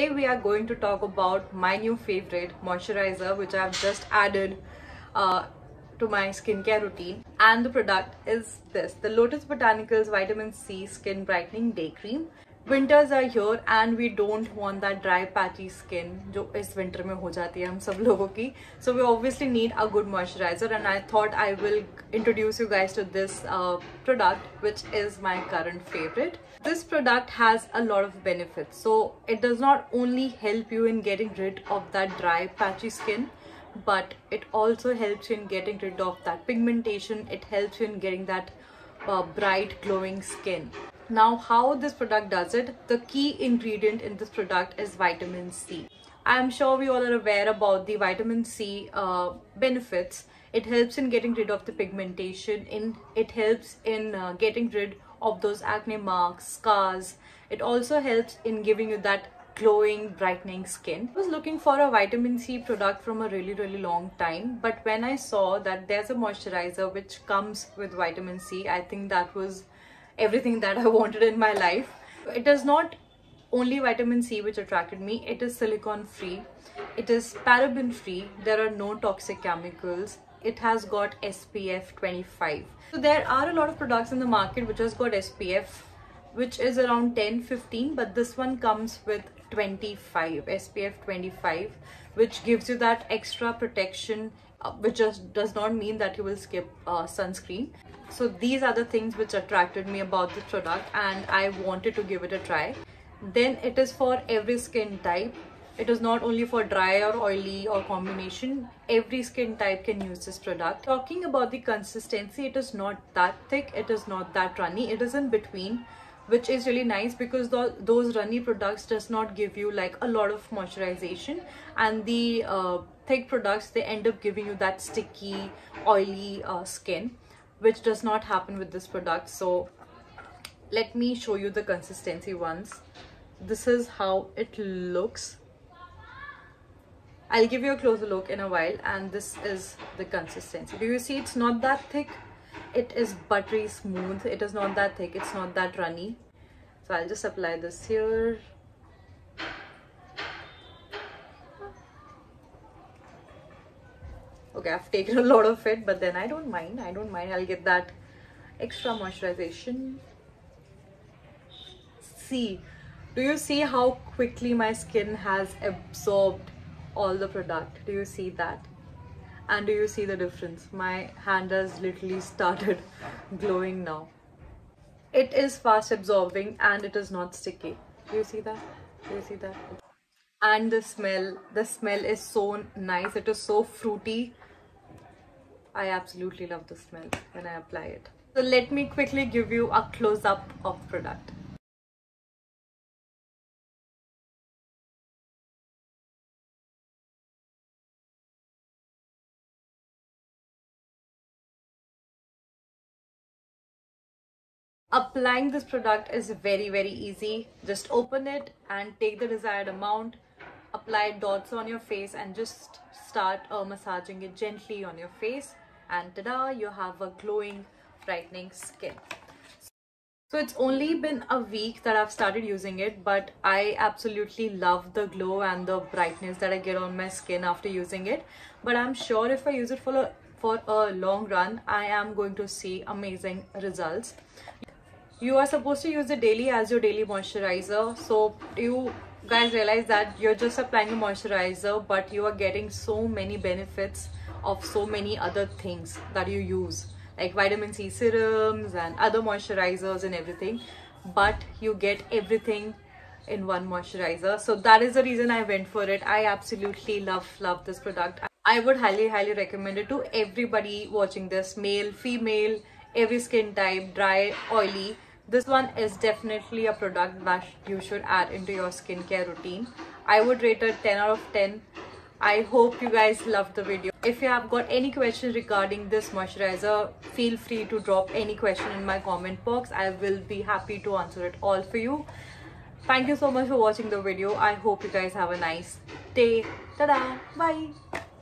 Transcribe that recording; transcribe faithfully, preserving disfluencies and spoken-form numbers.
today we are going to talk about my new favorite moisturizer, which I've just added uh, to my skincare routine. And the product is this, the Lotus Botanicals Vitamin C Skin Brightening Day Cream. Winters are here and we don't want that dry patchy skin जो इस winter में हो जाती है हम सब लोगों की. So we obviously need a good moisturizer, and I thought I will introduce you guys to this uh, product, which is my current favorite. This product has a lot of benefits. So it does not only help you in getting rid of that dry patchy skin, but it also helps you in getting rid of that pigmentation. It helps you in getting that uh, bright glowing skin. Now, how this product does it, the key ingredient in this product is vitamin C. I'm sure we all are aware about the vitamin C uh, benefits. It helps in getting rid of the pigmentation, in it helps in uh, getting rid of those acne marks, scars. It also helps in giving you that glowing, brightening skin. I was looking for a vitamin C product from a really really long time, but when I saw that there's a moisturizer which comes with vitamin C, I think that was everything that I wanted in my life. It is not only vitamin C which attracted me, it is silicone free, it is paraben free, there are no toxic chemicals, it has got S P F twenty-five. So there are a lot of products in the market which has got S P F which is around ten fifteen, but this one comes with twenty-five, S P F twenty-five, which gives you that extra protection, uh, which just does not mean that you will skip uh, sunscreen. So these are the things which attracted me about this product and I wanted to give it a try. Then it is for every skin type. It is not only for dry or oily or combination. Every skin type can use this product. Talking about the consistency, it is not that thick, it is not that runny, it is in between, which is really nice because the, those runny products does not give you like a lot of moisturization, and the uh, thick products, they end up giving you that sticky, oily uh, skin, which does not happen with this product. So let me show you the consistency once. This is how it looks. I'll give you a closer look in a while, and this is the consistency. Do you see it's not that thick? It is buttery smooth. It is not that thick, it's not that runny. So I'll just apply this here. Okay, I've taken a lot of it, but then I don't mind. I don't mind. I'll get that extra moisturization. See, do you see how quickly my skin has absorbed all the product? Do you see that? And do you see the difference? My hand has literally started glowing now. It is fast absorbing and it is not sticky. Do you see that? Do you see that? And the smell, the smell is so nice. It is so fruity. I absolutely love the smell when I apply it. So let me quickly give you a close-up of the product. Applying this product is very very easy. Just open it and take the desired amount, apply dots on your face and just start uh, massaging it gently on your face, and ta-da, you have a glowing, brightening skin. So it's only been a week that I've started using it, but I absolutely love the glow and the brightness that I get on my skin after using it. But I'm sure if I use it for a, for a long run, I am going to see amazing results. You are supposed to use it daily as your daily moisturizer. So you guys realize that you're just applying a moisturizer, but you are getting so many benefits of so many other things that you use, like vitamin C serums and other moisturizers and everything, but you get everything in one moisturizer. So that is the reason I went for it. I absolutely love love this product. I would highly highly recommend it to everybody watching this, male, female, every skin type, dry, oily. This one is definitely a product that you should add into your skincare routine. I would rate it ten out of ten. I hope you guys loved the video. If you have got any questions regarding this moisturizer, feel free to drop any question in my comment box. I will be happy to answer it all for you. Thank you so much for watching the video. I hope you guys have a nice day. Ta-da! Bye!